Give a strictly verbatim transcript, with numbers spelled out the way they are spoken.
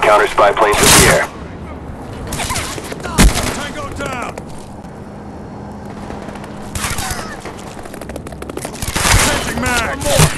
counter spy planes in the air. Tango down! Changing mag!